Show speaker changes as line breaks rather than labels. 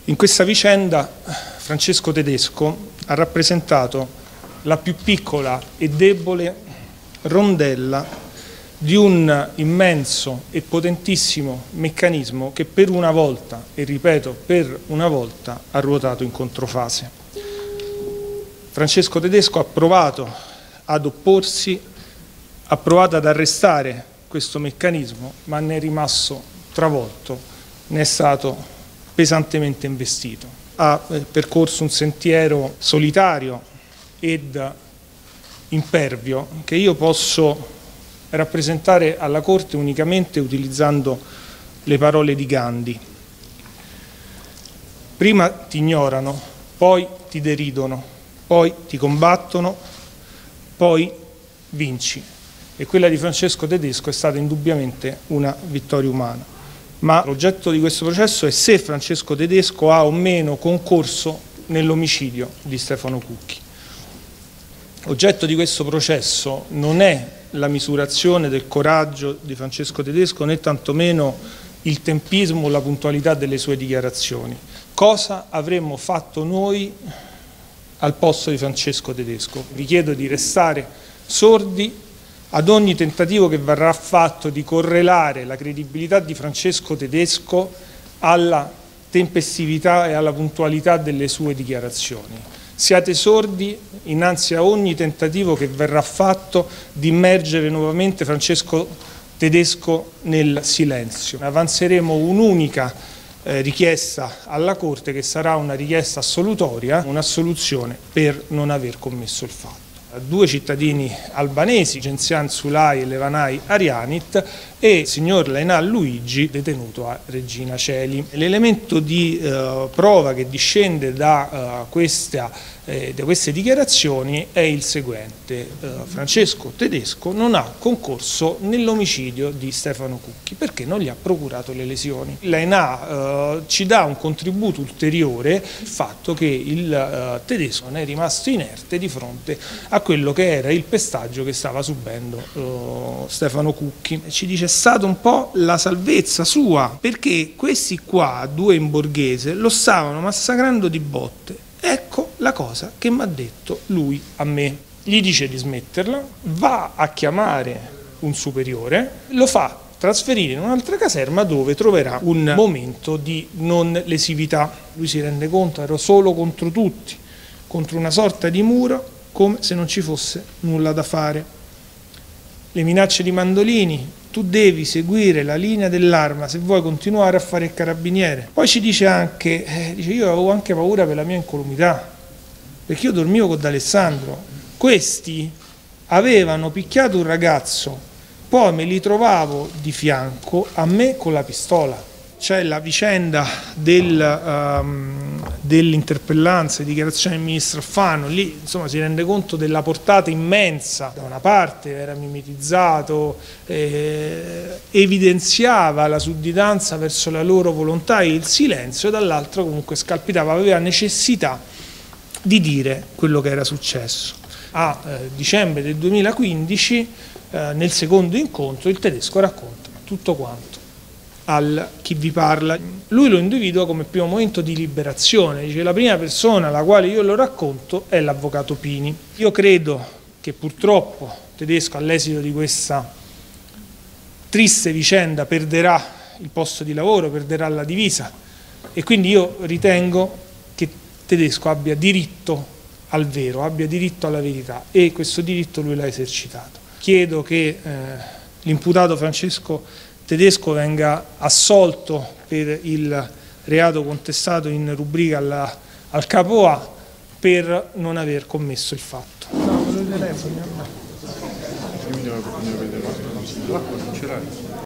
In questa vicenda Francesco Tedesco ha rappresentato la più piccola e debole rondella di un immenso e potentissimo meccanismo che per una volta, e ripeto per una volta, ha ruotato in controfase. Francesco Tedesco ha provato ad opporsi, ha provato ad arrestare questo meccanismo, ma ne è rimasto travolto, ne è stato pesantemente investito. Ha percorso un sentiero solitario ed impervio che io posso rappresentare alla Corte unicamente utilizzando le parole di Gandhi. Prima ti ignorano, poi ti deridono, poi ti combattono, poi vinci. E quella di Francesco Tedesco è stata indubbiamente una vittoria umana. Ma l'oggetto di questo processo è se Francesco Tedesco ha o meno concorso nell'omicidio di Stefano Cucchi. Oggetto di questo processo non è la misurazione del coraggio di Francesco Tedesco, né tantomeno il tempismo o la puntualità delle sue dichiarazioni. Cosa avremmo fatto noi al posto di Francesco Tedesco? Vi chiedo di restare sordi ad ogni tentativo che verrà fatto di correlare la credibilità di Francesco Tedesco alla tempestività e alla puntualità delle sue dichiarazioni. Siate sordi innanzi a ogni tentativo che verrà fatto di immergere nuovamente Francesco Tedesco nel silenzio. Avanzeremo un'unica richiesta alla Corte, che sarà una richiesta assolutoria, un'assoluzione per non aver commesso il fatto. Due cittadini albanesi, Genzian Sulaj e Levanai Arianit, e il signor Lainal Luigi, detenuto a Regina Coeli. L'elemento di prova che discende da queste dichiarazioni è il seguente. Francesco Tedesco non ha concorso nell'omicidio di Stefano Cucchi perché non gli ha procurato le lesioni. L'AINA ci dà un contributo ulteriore, il fatto che il Tedesco ne è rimasto inerte di fronte a quello che era il pestaggio che stava subendo Stefano Cucchi. Ci dice: è stata un po' la salvezza sua, perché questi qua, due in borghese, lo stavano massacrando di botte. Ecco la cosa che mi ha detto lui a me. Gli dice di smetterla, va a chiamare un superiore, lo fa trasferire in un'altra caserma dove troverà un momento di non lesività. Lui si rende conto, ero solo contro tutti, contro una sorta di muro, come se non ci fosse nulla da fare. Le minacce di Mandolini: tu devi seguire la linea dell'arma se vuoi continuare a fare il carabiniere. Poi ci dice anche, io avevo anche paura per la mia incolumità, perché io dormivo con D'Alessandro. Questi avevano picchiato un ragazzo, poi me li trovavo di fianco a me con la pistola. C'è la vicenda dell'interpellanza e dichiarazione del ministro Alfano, lì insomma si rende conto della portata immensa. Da una parte era mimetizzato, evidenziava la sudditanza verso la loro volontà e il silenzio, e dall'altro comunque scalpitava, aveva necessità di dire quello che era successo. A dicembre del 2015, nel secondo incontro, il Tedesco racconta tutto quanto al chi vi parla. Lui lo individua come primo momento di liberazione, dice: la prima persona alla quale io lo racconto è l'avvocato Pini. Io credo che purtroppo Tedesco, all'esito di questa triste vicenda, perderà il posto di lavoro, perderà la divisa, e quindi io ritengo che Tedesco abbia diritto al vero, abbia diritto alla verità, e questo diritto lui l'ha esercitato. Chiedo che l'imputato Francesco Tedesco venga assolto per il reato contestato in rubrica al capo A per non aver commesso il fatto. No, me lo telefono. L'acqua non ce l'hai?